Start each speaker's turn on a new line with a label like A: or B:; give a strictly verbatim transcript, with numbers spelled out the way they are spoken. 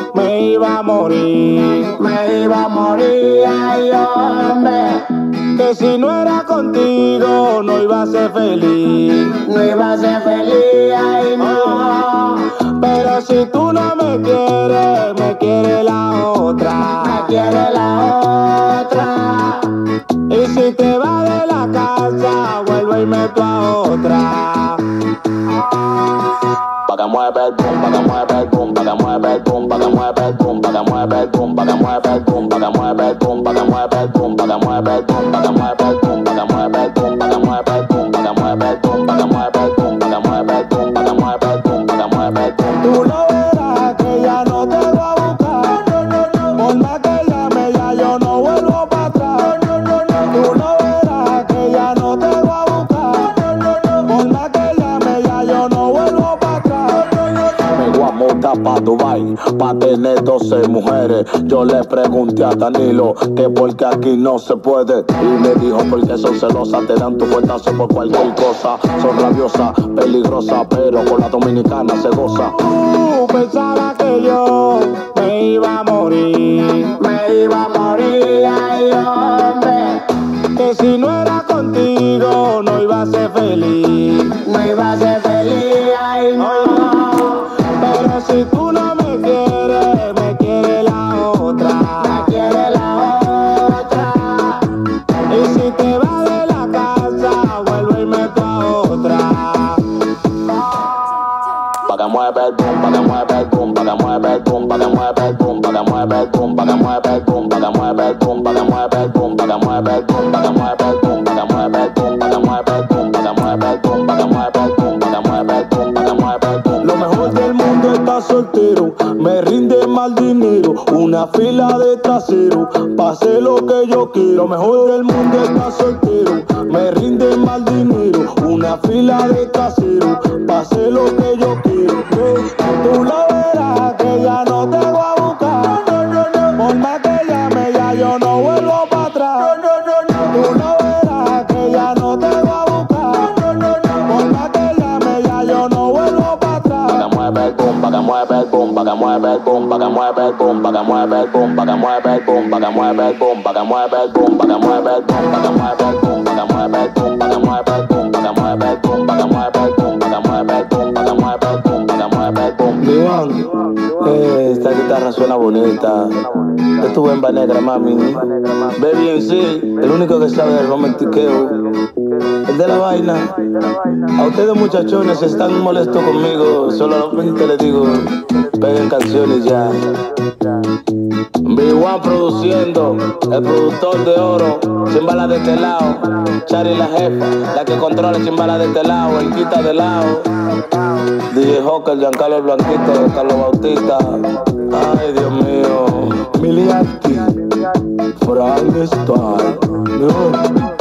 A: me iba a morir, me iba a morir, ay hombre, que si no era contigo no iba a ser feliz, no iba a ser feliz, ay no, pero si tú no me quieres, me quiere la otra, me quiere la otra, y si te vas de la casa, vuelvo y meto a otra. Para que mueve el boom, para que mueve el boom, para que mueve el boom, para que mueve el boom, para que mueve el boom, para que mueve el boom, para que mueve el boom, para que mueve el boom, para que mueve el boom, para que mueve el boom, para que mueve el boom, para que mueve el boom, para que mueve el boom, para que mueve el boom, para que mueve el boom, para que mueve el boom, para que mueve el boom. Tú lo verás que ya no te voy a buscar, por más que llame ya yo no vuelvo para atrás. Tú lo verás que ya no te voy a buscar, por más que llame ya yo no vuelvo para atrás. Me voy a montar pa' Dubai, pa' tener doce mujeres. Yo le pregunté a Danilo que porque aquí no se puede, y me dijo porque son celosas, te dan tu fuetazo por cualquier cosa. Son rabiosas, peligrosas, pero con la dominicana se goza. Tú pensabas que yo me iba a morir, me iba a morir, ay hombre, que si no era contigo no iba a ser feliz, no iba a ser feliz, ay no, pero si tú no me quieres, me quiere la otra, me quiere la otra, y si te vas de la casa, vuelvo y meto a otra. Pa' que mueve el boom, pa' que mueve el boom, pa' que mueve el boom, pa' que mueve el boom, pa' que mueve el boom, pa' que mueve el boom, pa' que mueve el boom, pa' que mueve el boom, pa' que mueve el boom, pa' que mueve el boom, pa' que mueve el boom, pa' que mueve el boom, pa' que mueve el boom, pa' que mueve el boom, pa' que mueve el boom, pa' que mueve el boom. Lo mejor del mundo está soltero, me rinde mal dinero, una fila de trasero, pase lo que yo quiero. Lo mejor del mundo está soltero, me rinde mal dinero, una fila de trasero, pase lo que yo quiero. Tú lo verás que ya no te voy a buscar, por más que llame ya yo no vuelvo para atrás. Tú lo verás que ya no te voy a buscar, por más que llame ya yo no vuelvo para atrás. Pa' que mueve el boom, pa' que mueve el boom, pa' que mueve el boom, pa' que mueve el boom, pa' que mueve el boom, pa' que mueve el boom, pa' que mueve el boom, pa' que mueve el boom, pa' que mueve el boom, pa' que mueve el boom, pa' que mueve el boom, pa' que mueve el boom, pa' que mueve el boom, pa' que mueve el boom, pa' que mueve el boom, pa' que mueve el boom, pa' que mueve el boom. Diwan, eh, esta guitarra suena bonita. Es tu bemba negra, mami. Baby en sí, el único que sabe del romantiqueo, el de la vaina. A ustedes muchachones, si están molestos conmigo, solamente les digo, peguen canciones ya. B uno produciendo, el productor de oro, chimbala de este lado, Chari la jefa, la que controla chimbala de este lado, el quita de lado, D J Joker, Giancarlo el Blanquito, Carlos Bautista, ay Dios mío, Milianti, Frank Star, no.